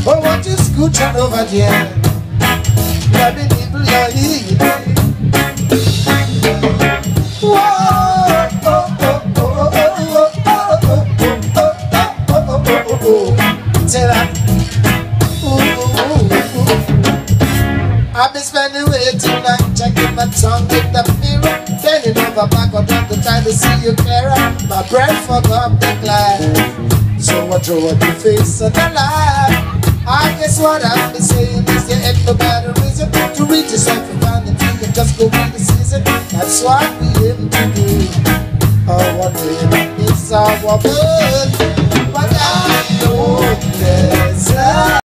Oh, won't you scooch on over here? Let me nibble your ear. Whoa, oh, oh, oh, oh, oh, oh, oh, oh, oh, oh, oh. Say that. I've been spending way tonight, checking my tongue with the mirror, bending over backward on the time to see you clearer. My breath forgot the glass, so I throw at your face and I laugh. I guess what I've been saying is there ain't no better reason to reach yourself and find that you can just go with the season. That's what we aim to do. Oh, one day it's our bird, but I know there's a